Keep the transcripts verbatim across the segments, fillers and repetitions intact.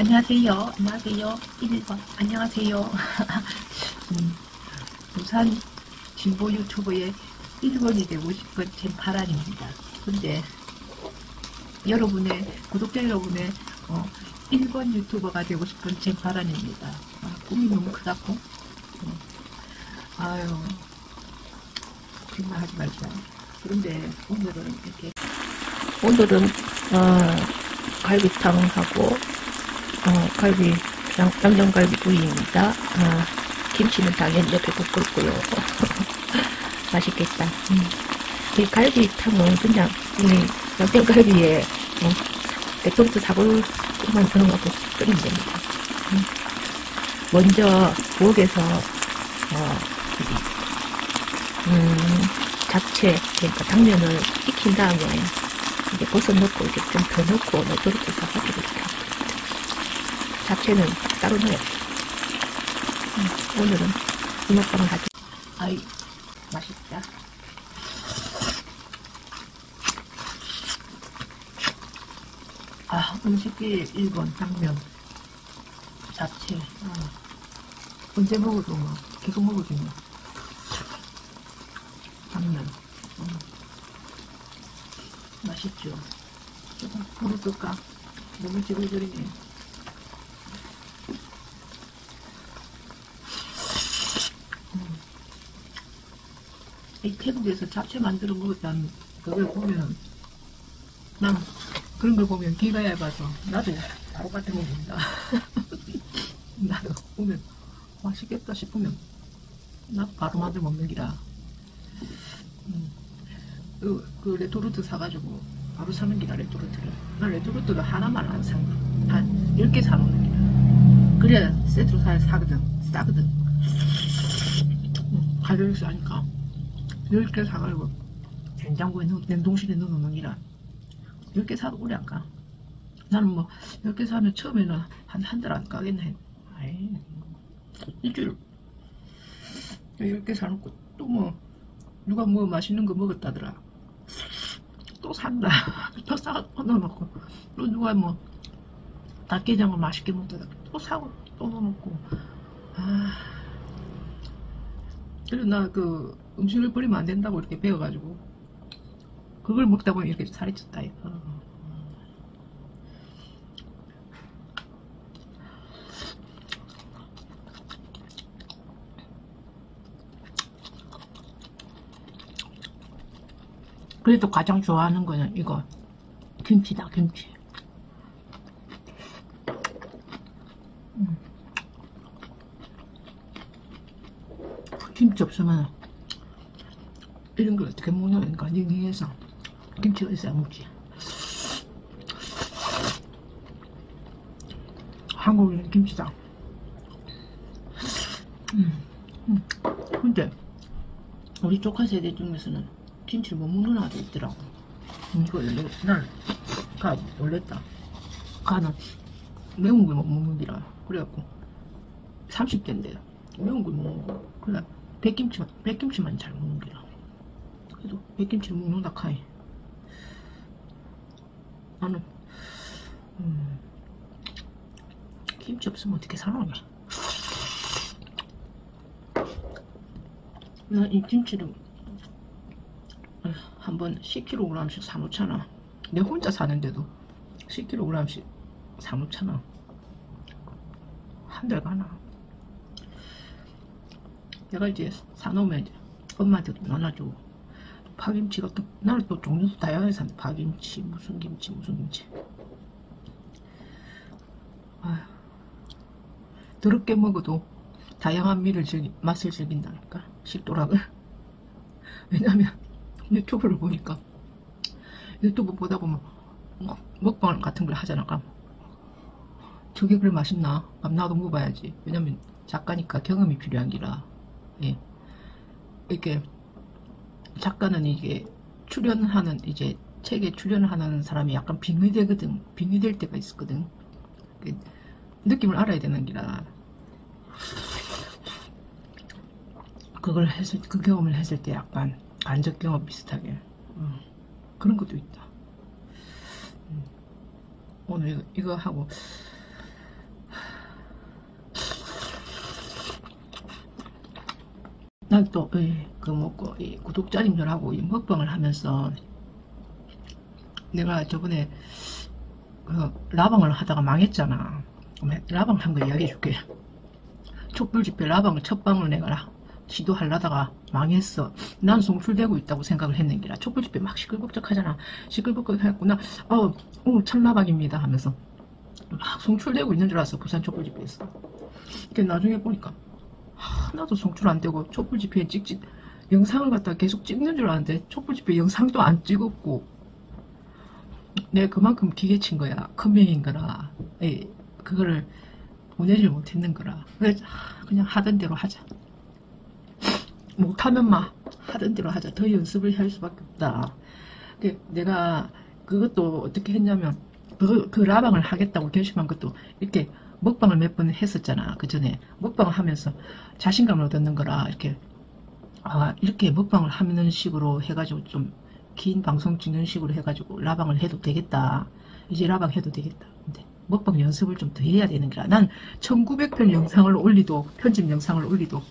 안녕하세요. 안녕하세요. 일 번. 안녕하세요. 음, 부산 진보 유튜버의 일 번이 되고 싶은 젠파란입니다. 근데 여러분의, 구독자 여러분의 어, 일 번 유튜버가 되고 싶은 젠파란입니다. 아, 꿈이 너무 크다고? 어. 아유, 정말 하지 말자. 그런데 오늘은 이렇게 오늘은 어, 갈비탕하고 어, 갈비, 양, 양념갈비 구이입니다. 어, 김치는 당연히 옆에 볶을고요. 맛있겠다. 음. 이 갈비탕은 그냥 이 양념갈비에 어, 레토르트 사골만 넣어갖고 끓이면 됩니다. 음. 먼저 부엌에서 어, 음, 잡채, 그러니까 당면을 익힌 다음에 이제 버섯 넣고 이렇게 좀 더 넣고 레토르트 사골을 이렇게 잡채는 따로 넣어요. 음, 오늘은 이 먹방을 하죠. 아이, 맛있다. 아, 음식이 일 번 당면, 잡채. 아, 언제 먹어도 뭐, 계속 먹어도 뭐. 당면. 음, 맛있죠. 조금 먹을까? 너무 지글지글이네. 이 태국에서 잡채 만들어 먹었다는 그걸 보면 난 그런 걸 보면 귀가 얇아서 나도 바로 같은 거 먹는다. 나도 보면 맛있겠다 싶으면 나도 바로 만들어 먹는 기라. 음. 그, 그 레토르트 사가지고 바로 사는 기라. 레토르트를 난 레토르트를 하나만 안 산 거 한 열 개 사놓는 기라. 그래야 세트로 사, 사거든. 싸거든. 음, 가격이 싸니까 열 개 사가지고 냉장고에 넣어, 냉동실에 넣어놓는 기라. 열 개 사도 오래 안 가. 나는 뭐 열 개 사면 처음에는 한 한 달 안 가겠네. 아이, 일주일 열 개 사놓고 또 뭐 누가 뭐 맛있는 거 먹었다더라 또 산다. 또 사가 또 넣어놓고 또 누가 뭐 닭게장을 맛있게 먹다가 또 사고 또 넣어놓고. 아, 그래서 나 그 음식을 버리면 안 된다고 이렇게 배워가지고 그걸 먹다 보면 이렇게 살이 쪘다 이거. 그래도 가장 좋아하는 거는 이거 김치다. 김치. 음. 김치 없으면 이런 걸 어떻게 먹냐니까 닝닝해서 김치가 있어야 먹지. 한국인 김치다. 음. 음. 근데 우리 조카 세대 중에서는 김치를 못 먹는 아도 있더라고. 음, 이거 원래 난 가 놀랬다. 가는 매운 걸 못 먹는디라. 그래갖고 삼십 대인데 매운 걸 못 먹고 그래 백김치만 백김치만 잘 먹는디라. 그래도 백김치를 먹는다 카이. 나는 음, 김치 없으면 어떻게 살아냐. 나 이 김치를 한번 십 킬로그램씩 사놓잖아. 내 혼자 사는데도 십 킬로그램씩 사놓잖아. 한 달 가나. 내가 이제 사놓으면 이제 엄마한테도 나눠주고. 파김치 같은, 나는 또 종류도 다양하게 사는데 파김치, 무슨 김치, 무슨 김치. 아휴, 더럽게 먹어도 다양한 미를 즐기, 맛을 즐긴다니까, 식도락을. 왜냐면 유튜브를 보니까 유튜브 보다 보면 먹방 같은 걸 하잖아. 그럼 저게 그래 맛있나? 그럼 나도 먹어봐야지. 왜냐면 작가니까 경험이 필요한 기라. 예. 이렇게 작가는 이게 출연하는 이제 책에 출연하는 사람이 약간 빙의되거든. 빙의될 때가 있었거든. 느낌을 알아야 되는 기라. 그걸 했을 그 경험을 했을 때 약간 간접 경험 비슷하게 음, 그런 것도 있다. 음. 오늘 이거, 이거 하고 난 또 그 먹고 이 구독자님들하고 이 먹방을 하면서 내가 저번에 그 라방을 하다가 망했잖아. 라방 한 거 이야기해 줄게. 촛불 집회 라방을 첫 방을 내가 시도하려다가 망했어. 난 송출되고 있다고 생각을 했는기라. 촛불 집회 막 시끌벅적 하잖아. 시끌벅적 해갖구나. 어, 오늘 첫 라방입니다 하면서 막 송출되고 있는 줄 알았어. 부산 촛불 집회에서. 근데 나중에 보니까 하나도 송출 안 되고 촛불 집회에 찍찍 영상을 갖다가 계속 찍는 줄 알았는데 촛불 집회 영상도 안 찍었고 내가 그만큼 기계친 거야. 컴맹인 거라. 에이, 그거를 보내질 못했는 거라. 그래서 그냥 하던 대로 하자. 못하면 막 하던 대로 하자. 더 연습을 할 수밖에 없다. 내가 그것도 어떻게 했냐면 그, 그 라방을 하겠다고 결심한 것도 이렇게 먹방을 몇 번 했었잖아. 그 전에 먹방을 하면서 자신감을 얻는 거라 이렇게 아 이렇게 먹방을 하는 식으로 해가지고 좀 긴 방송 찍는 식으로 해가지고 라방을 해도 되겠다. 이제 라방 해도 되겠다. 근데 먹방 연습을 좀 더 해야 되는 거라. 난 천구백 편 영상을 올리도 편집 영상을 올리도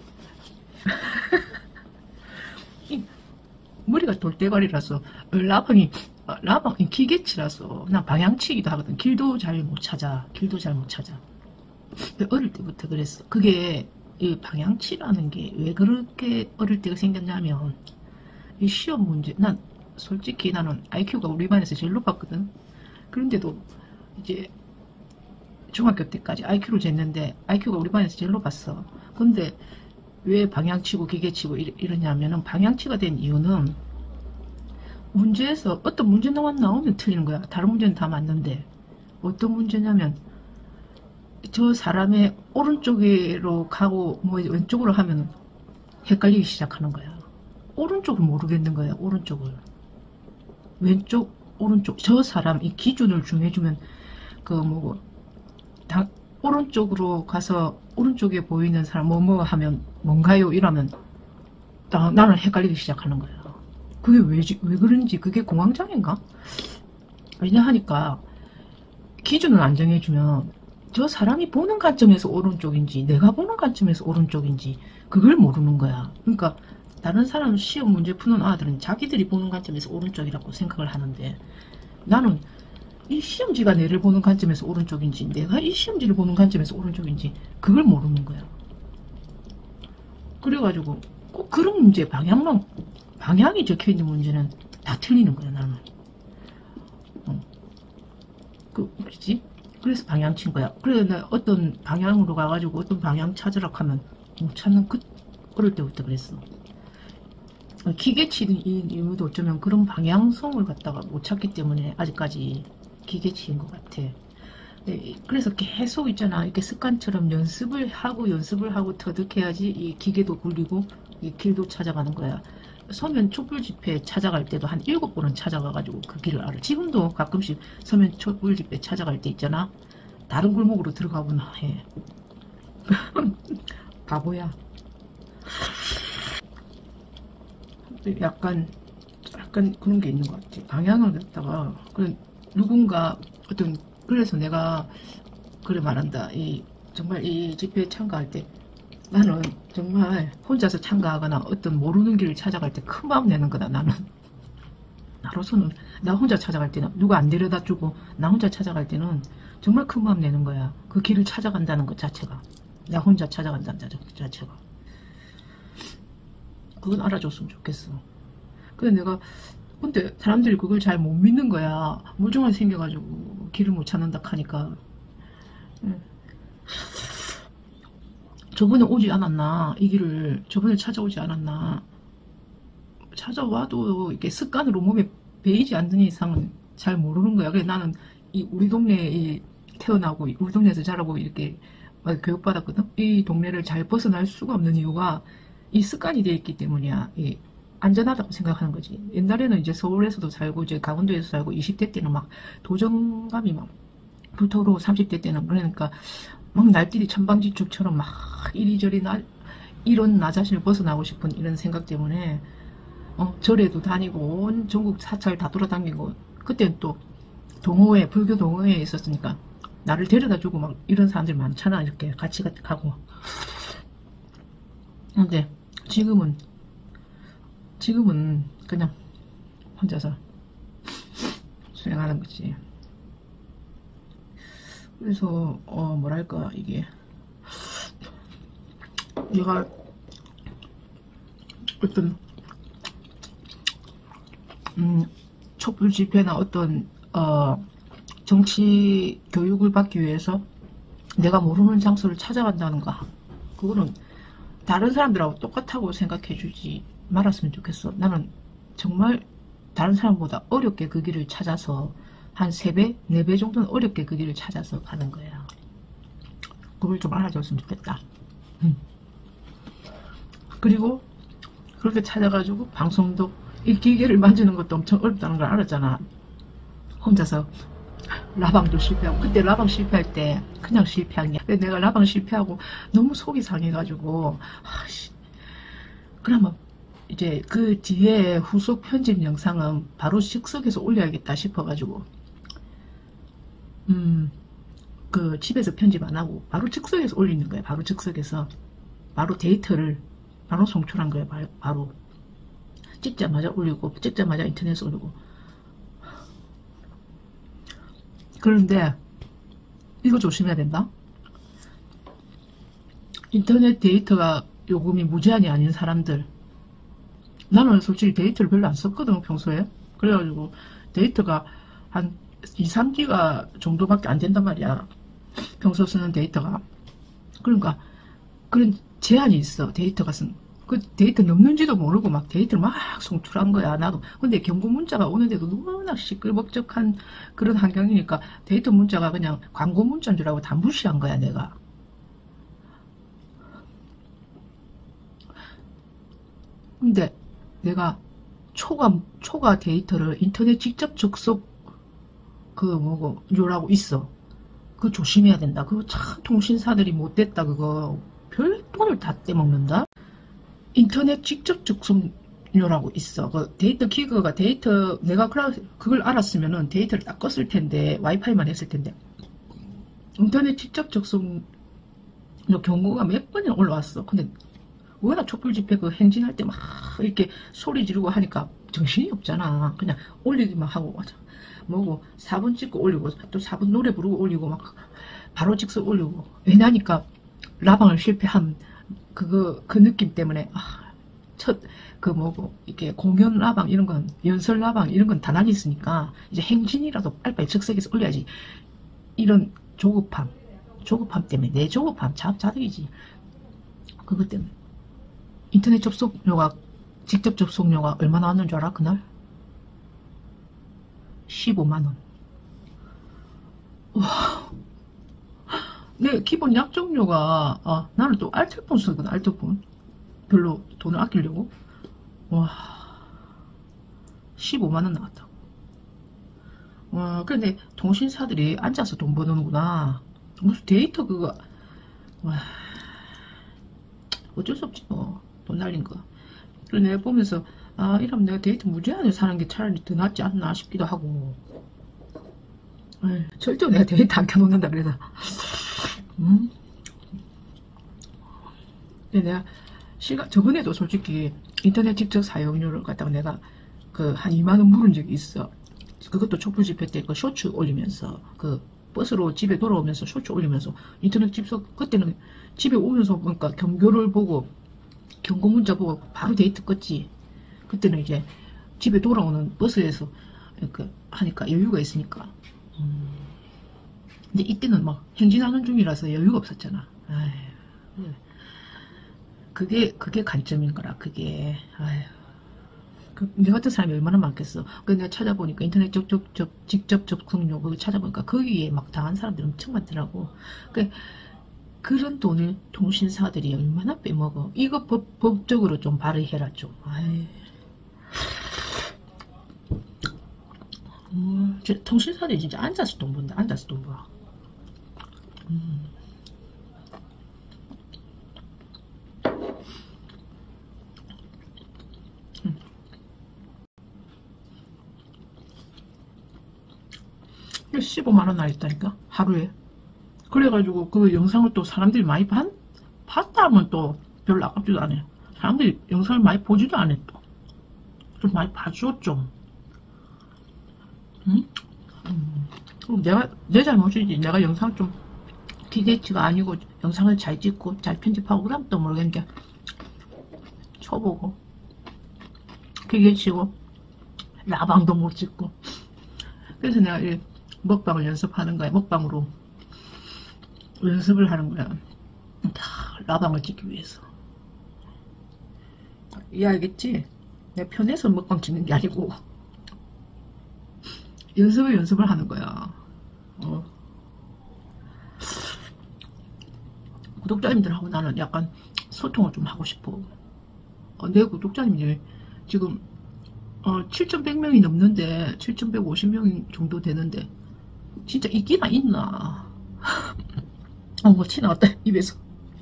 머리가 돌대가리라서 라방이 라방이 기계치라서 난 방향치기도 하거든. 길도 잘 못 찾아. 길도 잘 못 찾아. 어릴 때부터 그랬어. 그게 이 방향치라는 게 왜 그렇게 어릴 때가 생겼냐면 이 시험 문제 난 솔직히 나는 아이큐가 우리 반에서 제일 높았거든. 그런데도 이제 중학교 때까지 아이큐를 쟀는데 아이큐가 우리 반에서 제일 높았어. 근데 왜 방향치고 기계치고 이러냐면은 방향치가 된 이유는 문제에서 어떤 문제만 나오면 틀리는 거야. 다른 문제는 다 맞는데 어떤 문제냐면 저 사람의 오른쪽으로 가고 뭐 왼쪽으로 하면 헷갈리기 시작하는 거야. 오른쪽을 모르겠는 거야. 오른쪽을 왼쪽 오른쪽 저 사람 이 기준을 정해주면 그 뭐 다 오른쪽으로 가서 오른쪽에 보이는 사람 뭐 뭐 하면 뭔가요? 이러면 나, 나는 헷갈리기 시작하는 거야. 그게 왜, 왜 그런지 그게 공황장애인가? 왜냐 하니까 기준을 안 정해주면 저 사람이 보는 관점에서 오른쪽인지 내가 보는 관점에서 오른쪽인지 그걸 모르는 거야. 그러니까 다른 사람 시험 문제 푸는 아들은 자기들이 보는 관점에서 오른쪽이라고 생각을 하는데 나는 이 시험지가 내를 보는 관점에서 오른쪽인지 내가 이 시험지를 보는 관점에서 오른쪽인지 그걸 모르는 거야. 그래가지고 꼭 그런 문제 방향만 방향이 적혀있는 문제는 다 틀리는 거야 나는. 어. 그 그렇지? 그래서 방향 친 거야. 그래서 나 어떤 방향으로 가가지고 어떤 방향 찾으라고 하면 못 찾는 그 어릴 때부터 그랬어. 기계 치는 이유도 어쩌면 그런 방향성을 갖다가 못 찾기 때문에 아직까지 기계 치인 것 같아. 그래서 계속 있잖아. 이렇게 습관처럼 연습을 하고 연습을 하고 터득해야지 이 기계도 굴리고 이 길도 찾아가는 거야. 서면 촛불 집회 찾아갈 때도 한 일곱 번은 찾아가가지고 그 길을 알아. 지금도 가끔씩 서면 촛불 집회 찾아갈 때 있잖아. 다른 골목으로 들어가거나 해. 바보야. 약간 약간 그런 게 있는 것 같아. 방향을 갖다가 그런 누군가 어떤 그래서 내가 그래 말한다. 이 정말 이 집회에 참가할 때 나는 정말 혼자서 참가하거나 어떤 모르는 길을 찾아갈 때 큰 마음 내는 거다. 나는 나로서는 나 혼자 찾아갈 때는 누가 안 데려다 주고 나 혼자 찾아갈 때는 정말 큰 마음 내는 거야. 그 길을 찾아간다는 것 자체가 나 혼자 찾아간다는 자체가 그건 알아줬으면 좋겠어. 근데 내가 근데 사람들이 그걸 잘 못 믿는 거야. 무중한 생겨가지고 길을 못 찾는다 하니까. 저번에 오지 않았나? 이 길을 저번에 찾아오지 않았나? 찾아와도 이렇게 습관으로 몸에 배이지 않는 이상은 잘 모르는 거야. 그래서 나는 이 우리 동네에 태어나고 우리 동네에서 자라고 이렇게 교육받았거든. 이 동네를 잘 벗어날 수가 없는 이유가 이 습관이 되어 있기 때문이야. 이 안전하다고 생각하는 거지. 옛날에는 이제 서울에서도 살고 이제 강원도에서 살고 이십 대 때는 막 도전감이 막 불타오르고 삼십 대 때는 그러니까 막 날뛰리 천방지축처럼 막 이리저리 나 이런 나 자신을 벗어나고 싶은 이런 생각 때문에 어, 절에도 다니고 온 전국 사찰 다 돌아다니고 그때는 또 동호회 불교 동호회에 있었으니까 나를 데려다주고 막 이런 사람들 많잖아. 이렇게 같이 가고 근데 지금은 지금은 그냥 혼자서 수행하는 거지. 그래서 어 뭐랄까 이게 얘가 어떤 음 촛불 집회나 어떤 어 정치 교육을 받기 위해서 내가 모르는 장소를 찾아간다는 거, 그거는 다른 사람들하고 똑같다고 생각해 주지 말았으면 좋겠어. 나는 정말 다른 사람보다 어렵게 그 길을 찾아서 한 세 배, 네 배 정도는 어렵게 그 길을 찾아서 가는 거야. 그걸 좀 알아줬으면 좋겠다. 음. 그리고 그렇게 찾아가지고 방송도 이 기계를 만지는 것도 엄청 어렵다는 걸 알았잖아. 혼자서 라방도 실패하고, 그때 라방 실패할 때 그냥 실패한 게, 근데 내가 라방 실패하고 너무 속이 상해가지고 아씨, 그러면 이제 그 뒤에 후속 편집 영상은 바로 즉석에서 올려야겠다 싶어가지고 음 그 집에서 편집 안 하고 바로 즉석에서 올리는 거예요. 바로 즉석에서 바로 데이터를 바로 송출한 거예요. 바로 찍자마자 올리고 찍자마자 인터넷에 올리고. 그런데 이거 조심해야 된다. 인터넷 데이터가 요금이 무제한이 아닌 사람들, 나는 솔직히 데이터를 별로 안 썼거든 평소에. 그래가지고 데이터가 한 이, 삼 기가 정도밖에 안 된단 말이야, 평소 쓰는 데이터가. 그러니까 그런 제한이 있어. 데이터가 쓴 그 데이터 넘는지도 모르고 막 데이터를 막 송출한 거야 나도. 근데 경고 문자가 오는데도 너무나 시끌벅적한 그런 환경이니까 데이터 문자가 그냥 광고 문자인 줄 알고 다 무시한 거야 내가. 근데 내가 초과 초과 데이터를 인터넷 직접 접속 그 뭐고 요라고 있어. 그거 조심해야 된다. 그거 참 통신사들이 못됐다. 그거 별 돈을 다 떼먹는다. 인터넷 직접 접속료라고 있어. 그 데이터 기거가 데이터 내가 그걸 알았으면은 데이터를 딱 껐을 텐데, 와이파이만 했을 텐데. 인터넷 직접 접속료 경고가 몇 번이나 올라왔어. 근데 워낙 촛불 집회 그 행진할 때 막 이렇게 소리 지르고 하니까 정신이 없잖아. 그냥 올리기만 하고 뭐고 사 분 찍고 올리고 또 사 분 노래 부르고 올리고 막 바로 직접 올리고. 왜냐니까 라방을 실패한 그거 그 느낌 때문에 아, 첫 그 뭐고 이렇게 공연 라방 이런 건, 연설 라방 이런 건 다 날렸으니까 이제 행진이라도 빨리빨리 즉석에서 올려야지. 이런 조급함 조급함 때문에, 내 조급함 자자들이지. 그것 때문에 인터넷 접속료가, 직접 접속료가 얼마 나왔는 줄 알아? 그날 십오만 원. 와, 내 기본 약정료가, 아, 나는 또 알뜰폰 쓰거든. 알뜰폰 별로 돈을 아끼려고. 와, 십오만 원 나왔다고. 와, 근데 통신사들이 앉아서 돈 버는구나. 무슨 데이터 그거. 와, 어쩔 수 없지 뭐, 돈 날린 거. 그래서 내가 보면서 아, 이러면 내가 데이터 무제한을 사는 게 차라리 더 낫지 않나 싶기도 하고. 에이, 절대 내가 데이터 안 켜놓는다 그래서. 음. 근데 내가 시간 저번에도 솔직히 인터넷 직접 사용료를 갖다가 내가 그 한 이만 원 물은 적이 있어. 그것도 촛불 집회 때 그 쇼츠 올리면서, 그 버스로 집에 돌아오면서 쇼츠 올리면서 인터넷 집속, 그때는 집에 오면서 보니까 경고를 보고 경고 문자 보고 바로 데이터 껐지. 그때는 이제 집에 돌아오는 버스에서 이렇게 하니까 여유가 있으니까. 음. 근데 이때는 막 행진하는 중이라서 여유가 없었잖아. 아휴. 그게 그게 관점인 거라. 그게 아휴. 그, 내 같은 사람이 얼마나 많겠어. 그 내가 찾아보니까 인터넷 접촉 접, 직접 접속료 그거 찾아보니까 거기에 막 당한 사람들이 엄청 많더라고. 그 그런 돈을 통신사들이 얼마나 빼먹어. 이거 법, 법적으로 좀 발의해라 좀. 아이. 음, 통신사들이 진짜 앉아서 돈 번다. 앉아서 돈 벌어. 음. 음. 십오만 원 나있다니까 하루에. 그래가지고 그 영상을 또 사람들이 많이 봤, 봤다 하면 또 별로 아깝지도 않아요. 사람들이 영상을 많이 보지도 안 했다. 좀 많이 봐줘, 좀. 응? 음. 그럼 내가, 내 잘못이지. 내가 영상 좀 기계치가 아니고 영상을 잘 찍고 잘 편집하고 그다음 또 모르겠는데 쳐보고 기계치고 라방도 못 찍고 그래서 내가 이 먹방을 연습하는 거야. 먹방으로 연습을 하는 거야. 다 라방을 찍기 위해서. 이해하겠지? 내가 편해서 먹방 찍는 게 아니고 연습을 연습을 하는 거야. 어. 구독자님들하고 나는 약간 소통을 좀 하고 싶어. 어, 내 구독자님들이 지금 어, 칠천백 명이 넘는데 칠천백오십 명 정도 되는데 진짜 있기나 있나. 어, 뭐 티나왔다 입에서.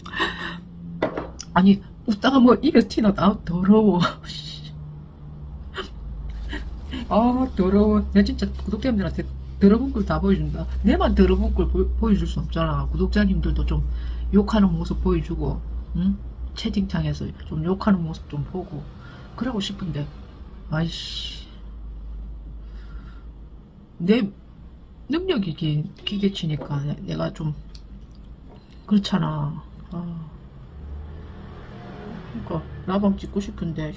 아니 웃다가 뭐 입에서 티나다. 아, 더러워. 아 더러워. 내가 진짜 구독자님들한테 더러운 걸 다 보여준다. 내만 더러운 걸 보, 보여줄 수 없잖아. 구독자님들도 좀 욕하는 모습 보여주고, 응? 채팅창에서 좀 욕하는 모습 좀 보고 그러고 싶은데 아이씨 내 능력이 기, 기계치니까 내가 좀 그렇잖아. 아, 그러니까 라방 찍고 싶은데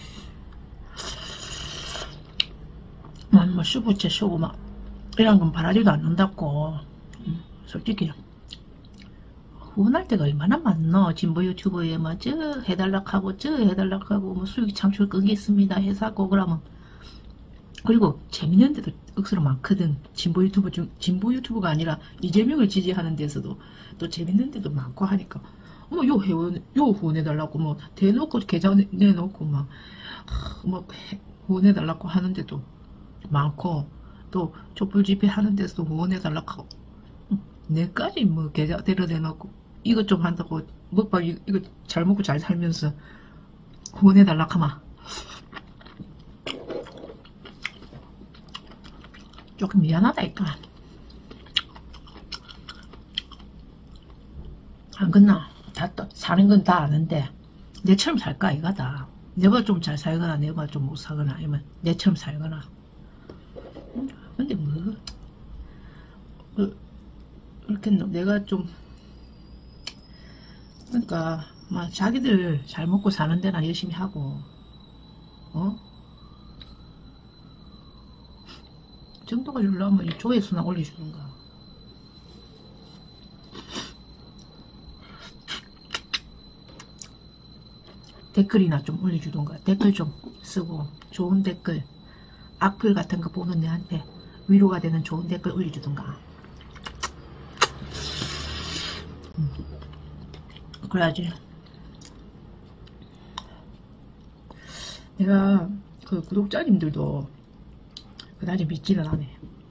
뭐 슈부채 쇼고 막 이런 건 바라지도 않는다고. 음, 솔직히 후원할 때가 얼마나 많노. 진보 유튜버에 뭐 저 해달락하고 저 해달락하고 뭐 수익 창출 끊겠습니다 해사고 그러면 그리고 재밌는 데도 억수로 많거든. 진보 유튜버 중 진보 유튜버가 아니라 이재명을 지지하는 데서도 또 재밌는 데도 많고 하니까 뭐 요 회원 요 후원해달라고 뭐 대놓고 계좌 내놓고 막 뭐 후원해달라고 하는데도 많고 또 촛불 집회 하는 데서도 후원해달라고 하고 내까지 뭐 계좌 데려 대놓고 이것 좀 한다고 먹방 이거, 이거 잘 먹고 잘 살면서 후원해달라고 하마 조금 미안하다니까. 안 끝나. 다 또 사는 건 다 아는데 내처럼 살까 이거다. 내가 좀 잘 살거나 내가 좀 못 살거나 아니면 내처럼 살거나. 근데 뭐 그, 이렇게 내가 좀 그러니까 막 자기들 잘 먹고 사는 데나 열심히 하고 어? 정도가 주려면 이 조회수나 올려주는가. 댓글이나 좀 올려주던가. 댓글 좀 쓰고 좋은 댓글 악플 같은 거 보는 애한테 위로가 되는 좋은 댓글 올려주던가. 음. 그래야지. 내가 그 구독자님들도 그다지 믿지는 않아.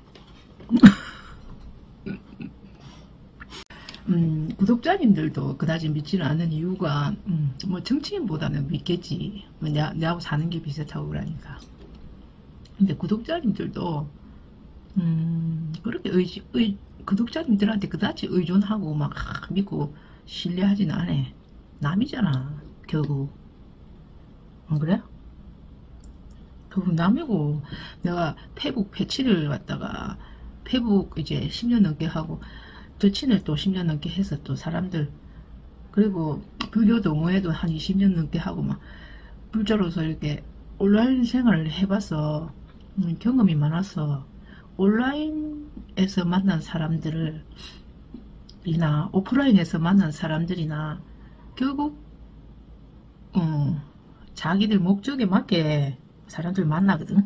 음, 구독자님들도 그다지 믿지는 않는 이유가 음, 뭐 정치인보다는 믿겠지. 뭐 내, 내하고 사는 게 비슷하고 그러니까. 근데 구독자님들도 음, 그렇게 의지, 의, 구독자님들한테 그다지 의존하고 막 하, 믿고 신뢰하진 않아. 남이잖아 결국. 안 그래? 결국 남이고. 내가 페북 패치를 갖다가 페북 이제 십 년 넘게 하고 더친을 또 십 년 넘게 해서 또 사람들 그리고 불교 동호회도 한 이십 년 넘게 하고 막 불자로서 이렇게 온라인 생활을 해봐서 음, 경험이 많아서 온라인에서 만난 사람들을 이나 오프라인에서 만난 사람들이나 결국 어, 자기들 목적에 맞게 사람들 만나거든.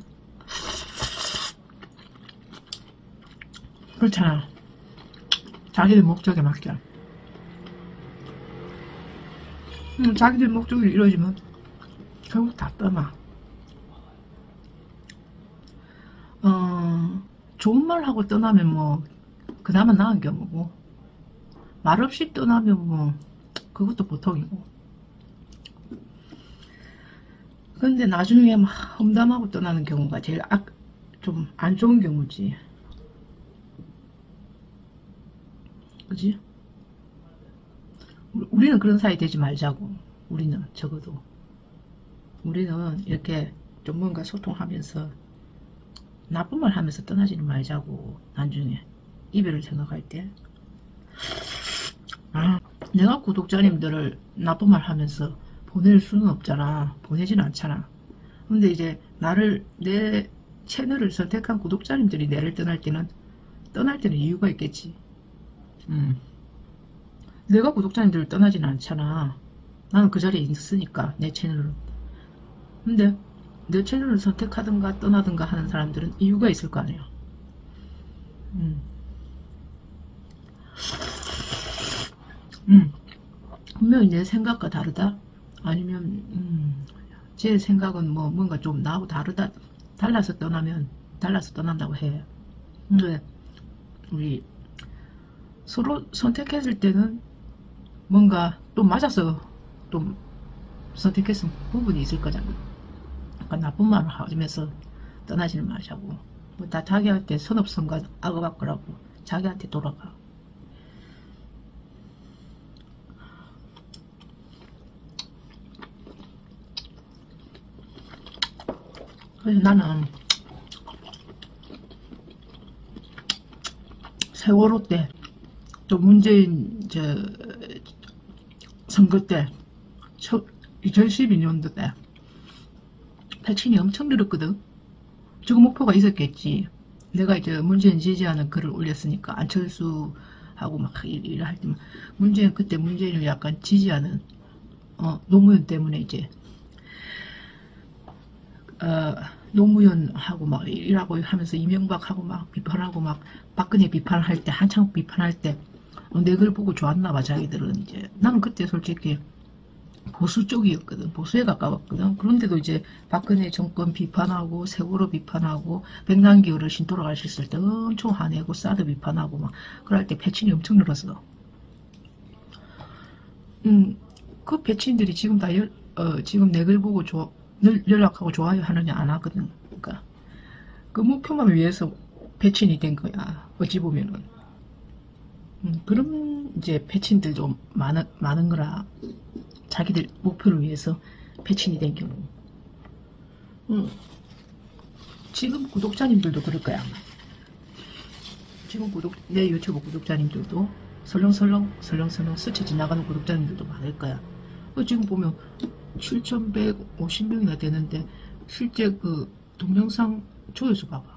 그렇잖아. 자기들 목적에 맞게. 음, 자기들 목적이 이루어지면 결국 다 떠나. 어, 좋은 말 하고 떠나면 뭐 그나마 나은 경우고 말없이 떠나면 뭐 그것도 보통이고. 근데 나중에 막 험담하고 떠나는 경우가 제일 악, 좀 안 좋은 경우지. 그지? 우리는 그런 사이 되지 말자고. 우리는 적어도 우리는 이렇게 좀 뭔가 소통하면서 나쁜 말 하면서 떠나지는 말자고. 나중에 이별을 생각할 때. 아, 내가 구독자님들을 나쁜 말 하면서 보낼 수는 없잖아. 보내진 않잖아. 근데 이제 나를, 내 채널을 선택한 구독자님들이 내를 떠날 때는 떠날 때는 이유가 있겠지. 음. 내가 구독자님들을 떠나지는 않잖아. 나는 그 자리에 있으니까 내 채널을. 근데 내 채널을 선택하든가 떠나든가 하는 사람들은 이유가 있을 거 아니야. 음. 음. 분명히 내 생각과 다르다? 아니면 음, 제 생각은 뭐 뭔가 좀 나하고 다르다, 달라서 떠나면 달라서 떠난다고 해. 근데 우리 서로 선택했을 때는 뭔가 또 맞아서 또 선택했은 부분이 있을 거잖아. 그러니까 나쁜 말을 하면서 떠나지는 말자고. 뭐 다 자기한테 선업선과 악어갈 거라고. 자기한테 돌아가. 그래서 나는 세월호 때, 또 문재인 저 선거 때, 이천십이 년도 때 백신이 엄청 늘었거든. 지금 목표가 있었겠지. 내가 이제 문재인 지지하는 글을 올렸으니까, 안철수하고 막 일을 할 때 문재인, 그때 문재인을 약간 지지하는 어, 노무현 때문에 이제 어, 노무현하고 막 일하고 하면서 이명박하고 막 비판하고 막 박근혜 비판할 때, 한창 비판할 때 내 글 보고 좋았나봐 자기들은. 이제 나는 그때 솔직히 보수 쪽이었거든. 보수에 가까웠거든. 그런데도 이제 박근혜 정권 비판하고 세월호 비판하고 백남기 어르신 돌아가셨을 때 엄청 화내고 사드 비판하고 막 그럴 때 패친이 엄청 늘었어. 음, 그 패친들이 지금 다 열, 어, 지금 내 글 보고 조, 연락하고 좋아요 하느냐 안 하거든. 그러니까 그 목표만 위해서 패친이 된 거야. 어찌 보면은. 음, 그런 이제 패친들도 많은, 많은 거라. 자기들 목표를 위해서 패친이 된 경우. 음, 지금 구독자님들도 그럴 거야. 지금 구독, 내 유튜브 구독자님들도 설렁설렁 설렁설렁 스쳐 지나가는 구독자님들도 많을 거야. 지금 보면 칠천백오십 명이나 되는데 실제 그 동영상 조회수 봐봐.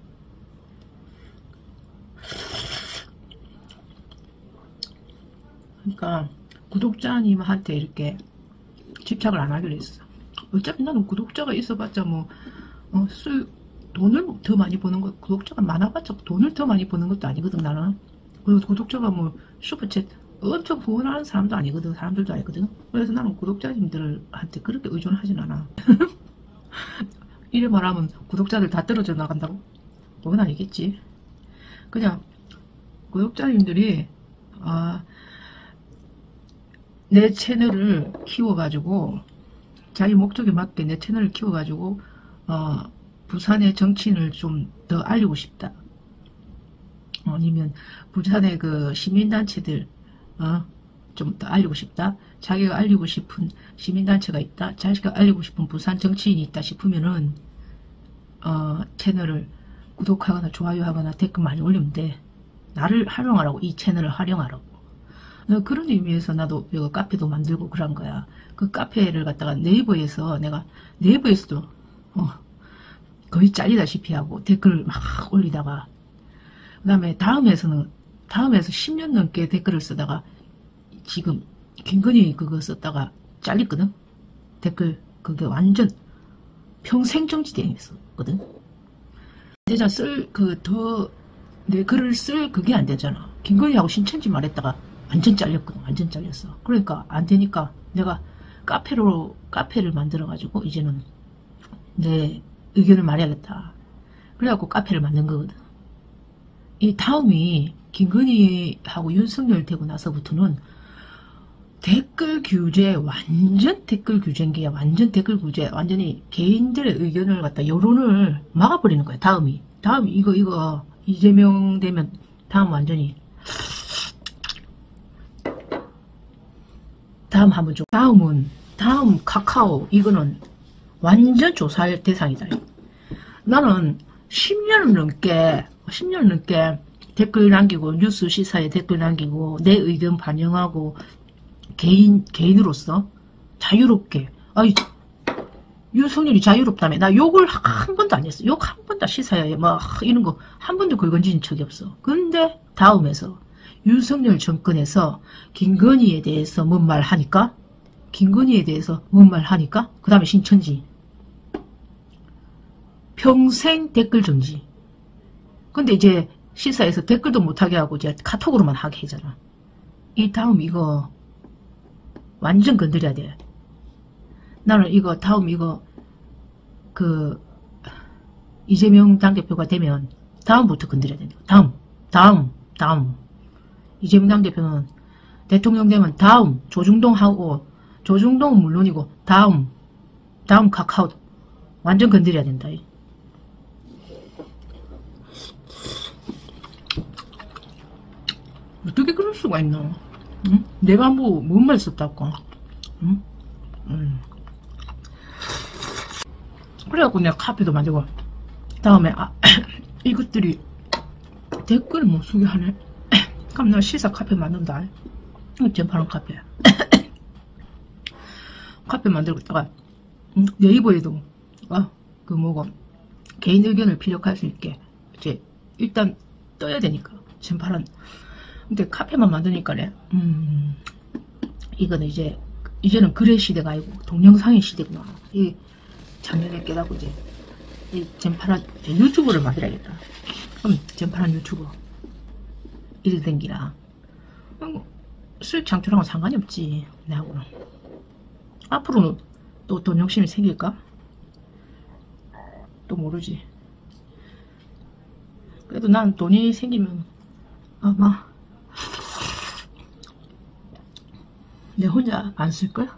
그러니까 구독자님한테 이렇게 집착을 안 하기로 했어. 어차피 나는 구독자가 있어봤자 뭐 어, 수 돈을 더 많이 버는 거, 구독자가 많아봤자 돈을 더 많이 버는 것도 아니거든 나는. 그리고 구독자가 뭐 슈퍼챗 엄청 후원하는 사람도 아니거든. 사람들도 아니거든. 그래서 나는 구독자님들한테 그렇게 의존하진 않아. 이래 말하면 구독자들 다 떨어져 나간다고? 그건 아니겠지. 그냥 구독자님들이 아, 내 채널을 키워가지고 자기 목적에 맞게 내 채널을 키워가지고 어, 부산의 정치인을 좀 더 알리고 싶다. 아니면 부산의 그 시민단체들 어, 좀 더 알리고 싶다. 자기가 알리고 싶은 시민단체가 있다. 자기가 알리고 싶은 부산 정치인이 있다 싶으면은 어, 채널을 구독하거나 좋아요하거나 댓글 많이 올리면 돼. 나를 활용하라고. 이 채널을 활용하라고. 어, 그런 의미에서 나도 이거 카페도 만들고 그런 거야. 그 카페를 갖다가 네이버에서 내가 네이버에서도 어, 거의 잘리다시피 하고 댓글을 막 올리다가 그 다음에 다음에서는 다음에서 십 년 넘게 댓글을 쓰다가 지금 김건희 그거 썼다가 잘렸거든. 댓글 그게 완전 평생 정지되었었거든. 진짜 쓸 그 더 내 글을 쓸 그게 안 되잖아. 김건희하고 신천지 말했다가 완전 잘렸거든. 완전 잘렸어. 그러니까 안 되니까 내가 카페로 카페를 만들어 가지고 이제는 내 의견을 말해야겠다. 그래갖고 카페를 만든 거거든. 이 다음이 김건희하고 윤석열 되고 나서부터는 댓글 규제, 완전 댓글 규제인 게 완전 댓글 규제, 완전히 개인들의 의견을 갖다 여론을 막아버리는 거야. 다음이 다음 이거 이거 이재명 되면 다음 완전히 다음 한번 좀 다음은 다음 카카오 이거는 완전 조사할 대상이다. 나는 십 년 넘게 십 년 넘게 댓글 남기고 뉴스 시사에 댓글 남기고 내 의견 반영하고 개인 개인으로서 자유롭게 아이 윤석열이 자유롭다며 나 욕을 한 번도 안 했어. 욕 한 번도 시사에 막 이런 거 한 번도 긁어진 적이 없어. 근데 다음에서 윤석열 정권에서 김건희에 대해서 뭔 말 하니까 김건희에 대해서 뭔 말 하니까 그 다음에 신천지 평생 댓글 정지. 근데 이제 시사에서 댓글도 못하게 하고 이제 카톡으로만 하게 하잖아. 이 다음 이거 완전 건드려야 돼. 나는 이거 다음 이거 그 이재명 당대표가 되면 다음부터 건드려야 된다. 다음 다음 다음 이재명 당대표는 대통령 되면 다음 조중동 하고 조중동은 물론이고 다음 다음 카카오 완전 건드려야 된다. 어떻게 그럴 수가 있나? 응? 내가 뭐 뭔 말 썼다고? 응? 응. 그래갖고 내가 카페도 만들고 다음에 아, 이것들이 댓글을 못 쓰게 하네. 그럼 내가 시사 카페 만든다. 전파는 카페. 카페 만들고 있다가 네이버에도 아, 그 뭐고 개인 의견을 피력할 수 있게 이제 일단 떠야 되니까 전파는. 근데 카페만 만드니까래 음 이거는 이제 이제는 글의 시대가 아니고 동영상의 시대구나. 이 작년에 깨닫고 이제 이 전파란 유튜브를 만들어야겠다. 그럼 전파란 유튜브 이래 댕기라. 수익 창출하고는 상관이 없지. 내하고는. 앞으로는 또 돈 욕심이 생길까? 또 모르지. 그래도 난 돈이 생기면 아마 내 혼자 안 쓸 거야?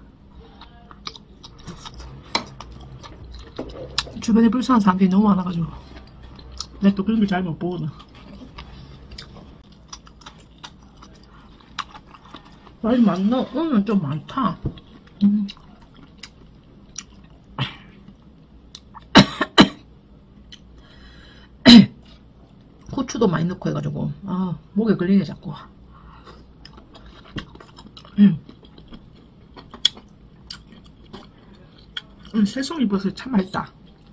주변에 불쌍한 사람들이 너무 많아가지고 내가 또 그런 걸 잘 못 보거든. 많이 많나? 오늘 좀 많다. 음. 후추도 많이 넣고 해가지고 아 목에 걸리네 자꾸. 음. 음, 새송이 버섯 참 맛있다.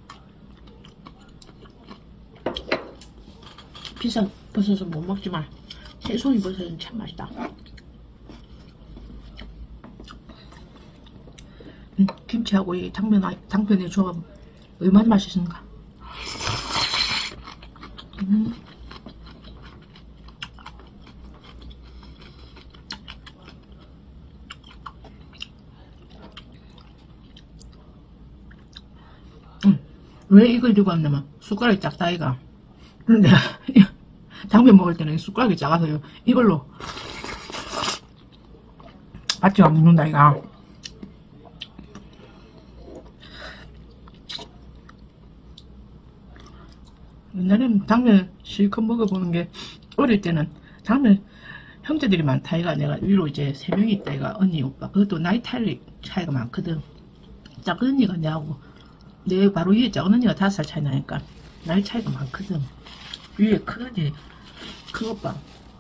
비싼 버섯은 못 먹지만 새송이 버섯은 참 맛있다. 음, 김치하고 이 당면, 당면의 조합 얼마나 맛있는가. 음. 음. 왜 이걸 들고 왔냐면 숟가락이 작다 이가. 근데 당면 먹을 때는 숟가락이 작아서요 이걸로 받지마 먹는다 이가. 옛날에는 당면 실컷 먹어보는 게 어릴 때는 당면 형제들이 많다 이가. 내가 위로 이제 세 명이 있다 이가. 언니 오빠 그것도 나이 차이, 차이가 많거든. 작은 언니가 내하고 내 바로 위에 작은 언니가 다섯 살 차이 나니까 나이 차이가 많거든. 위에 큰 언니 큰 오빠.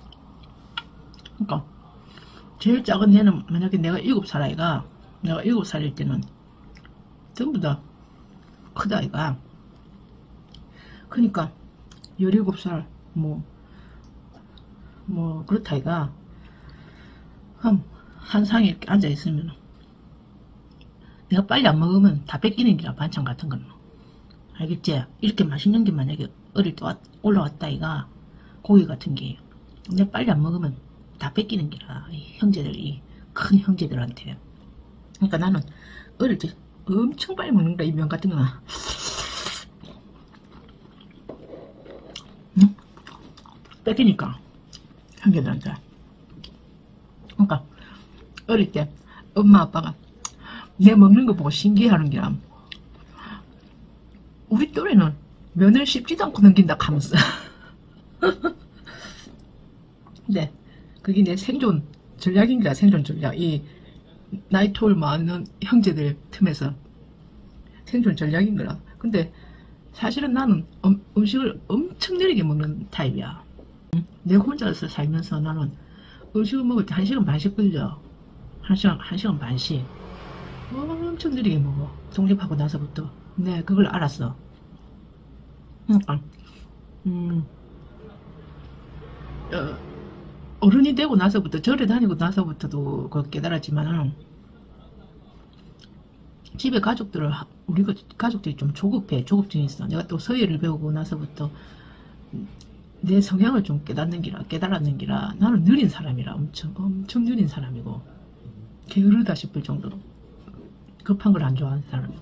그니까 제일 작은 애는 만약에 내가 일곱 살 아이가 내가 일곱 살일 때는 전부 다 크다 아이가. 그니까 열일곱 살 뭐 뭐 그렇다 아이가. 한, 한 상에 이렇게 앉아있으면 내가 빨리 안 먹으면 다 뺏기는 기라. 반찬 같은 거는 알겠지? 이렇게 맛있는 게 만약에 어릴 때 올라왔다 아이가. 고기 같은 게 내가 빨리 안 먹으면 다 뺏기는 기라. 이 형제들이 큰 형제들한테. 그러니까 나는 어릴 때 엄청 빨리 먹는 거야. 이 면 같은 거는. 응? 뺏기니까 형제들한테. 그러니까 어릴 때 엄마 아빠가 내 먹는 거 보고 신기해하는 게라. 우리 또래는 면을 씹지도 않고 넘긴다 하면서. 근데 그게 내 생존 전략인가. 생존 전략. 이 나이 톨 많은 형제들 틈에서 생존 전략인 거라. 근데 사실은 나는 음, 음식을 엄청 느리게 먹는 타입이야. 내 혼자서 살면서 나는 음식을 먹을 때 한 시간 반씩 걸려. 한 시간, 한 시간 반씩. 엄청 느리게 먹어. 독립하고 나서부터. 네, 그걸 알았어. 그러니까, 음, 어, 어른이 되고 나서부터, 절에 다니고 나서부터도 그걸 깨달았지만은, 집에 가족들을, 우리 가족들이 좀 조급해. 조급증이 있어. 내가 또 서예를 배우고 나서부터 내 성향을 좀 깨닫는 기라, 깨달았는 기라, 나는 느린 사람이라, 엄청, 엄청 느린 사람이고, 게으르다 싶을 정도로. 급한 걸 안 좋아하는 사람이고.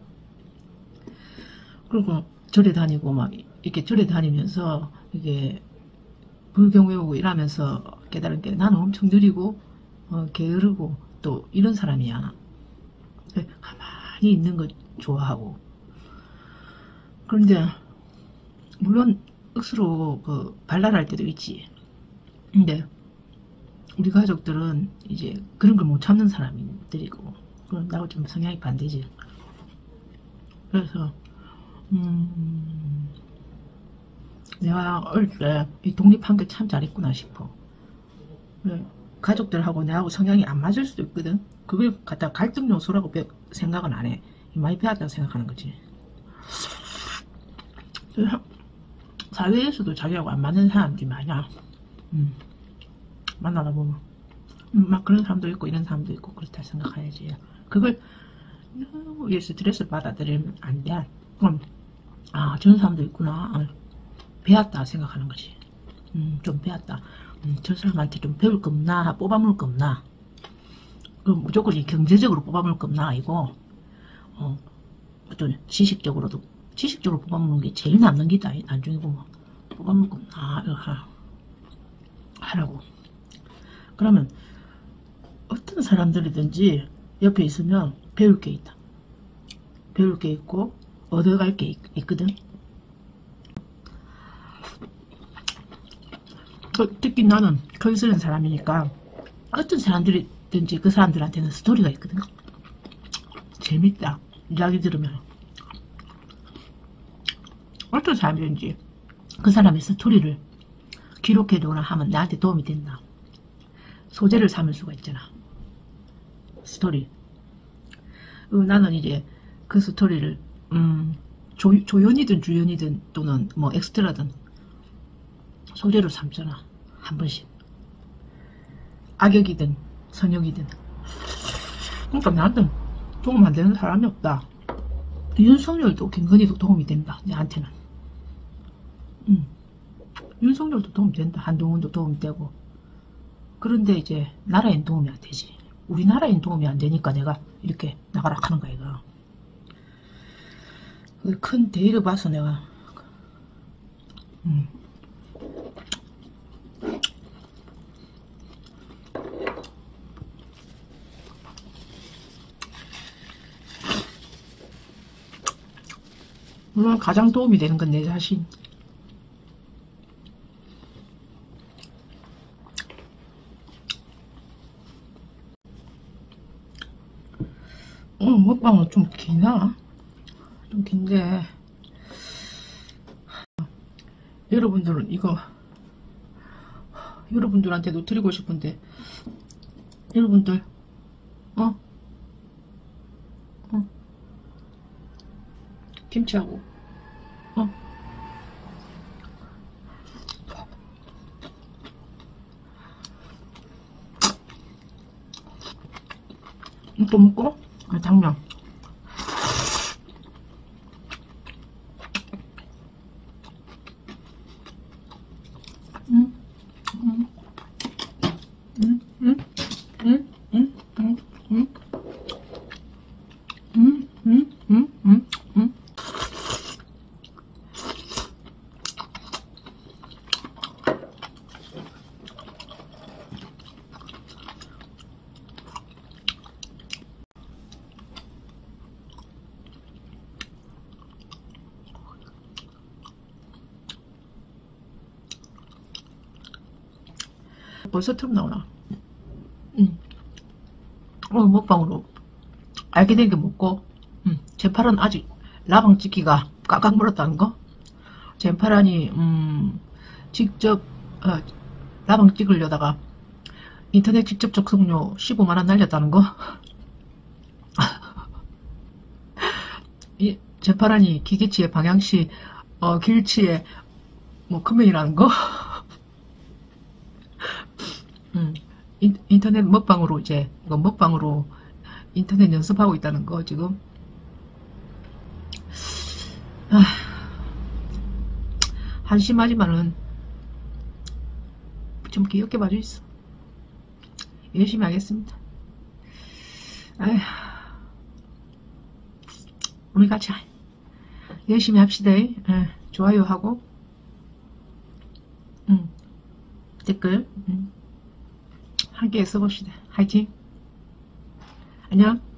그리고 절에 다니고, 막, 이렇게 절에 다니면서, 이게, 불경 외우고 이러면서 깨달은 게 나는 엄청 느리고, 어, 게으르고, 또 이런 사람이야. 가만히 있는 거 좋아하고. 그런데, 물론, 억수로 그 발랄할 때도 있지. 근데 우리 가족들은 이제 그런 걸 못 참는 사람들이고, 그럼 나하고 좀 성향이 반대지. 그래서 음, 내가 어릴 때 이 독립한 게 참 잘했구나 싶어. 가족들하고 내하고 성향이 안 맞을 수도 있거든. 그걸 갖다 갈등 요소라고 생각은 안 해. 많이 배웠다고 생각하는 거지. 사회에서도 자기하고 안 맞는 사람들이 많아. 음, 만나다 보면. 음, 막 그런 사람도 있고, 이런 사람도 있고, 그렇다 생각해야지. 그걸 너무 스트레스를 받아들이면 안 돼. 그럼, 아, 저런 사람도 있구나. 아, 배웠다 생각하는 거지. 음, 좀 배웠다. 음, 저 사람한테 좀 배울 거 없나? 뽑아먹을 거 없나? 그럼 무조건 경제적으로 뽑아먹을 거 없나? 이거, 어, 어떤 지식적으로도, 지식적으로 뽑아먹는 게 제일 남는 기다. 나중에 보면. 뽑아먹을 거 없나? 이거 하, 하라고. 그러면, 어떤 사람들이든지 옆에 있으면 배울 게 있다. 배울 게 있고, 얻어갈 게 있, 있거든. 특히 나는 글 쓰는 사람이니까 어떤 사람들이든지 그 사람들한테는 스토리가 있거든. 재밌다. 이야기 들으면 어떤 사람이든지 그 사람의 스토리를 기록해두거나 하면 나한테 도움이 된다. 소재를 삼을 수가 있잖아. 스토리. 어, 나는 이제 그 스토리를 음, 조, 조연이든 주연이든 또는 뭐 엑스트라든 소재로 삼잖아. 한 번씩. 악역이든 선역이든. 그러니까 나한테는 도움 안 되는 사람이 없다. 윤석열도 김건희도 도움이 된다. 내한테는. 음. 윤석열도 도움이 된다. 한동훈도 도움이 되고. 그런데 이제 나라엔 도움이 안 되지. 우리나라엔 도움이 안 되니까 내가 이렇게 나가라 하는 거야, 이거. 큰 대의를 봐서 내가 음. 물론 가장 도움이 되는 건 내 자신. 오늘 먹방은 좀 기나? 좀 긴데 여러분들은 이거 여러분들한테도 드리고 싶은데 여러분들 어? 어? 김치하고 어? 또 먹고 아, 당면 음, 음, 음, 음, 음, 음, 음, 음, 음, 음, 음, 음, 음. 벌써 틈 나오나? 응. 오늘 먹방으로 알게 된 게 먹고, 응. 젠파란 아직 라방 찍기가 꽉꽉 물었다는 거. 젠파란이 음, 직접 어, 라방 찍으려다가 인터넷 직접 접속료 십오만 원 날렸다는 거. 이 젠파란이 기계치의 방향시 어, 길치의 뭐 금액이라는 거. 음, 인, 인터넷 먹방으로 이제 이거 먹방으로 인터넷 연습하고 있다는 거 지금. 아, 한심하지만은 좀 귀엽게 봐주있어. 열심히 하겠습니다. 아휴, 우리 같이 열심히 합시다. 에, 좋아요 하고 음, 댓글 음, 함께 써봅시다. 화이팅. 안녕.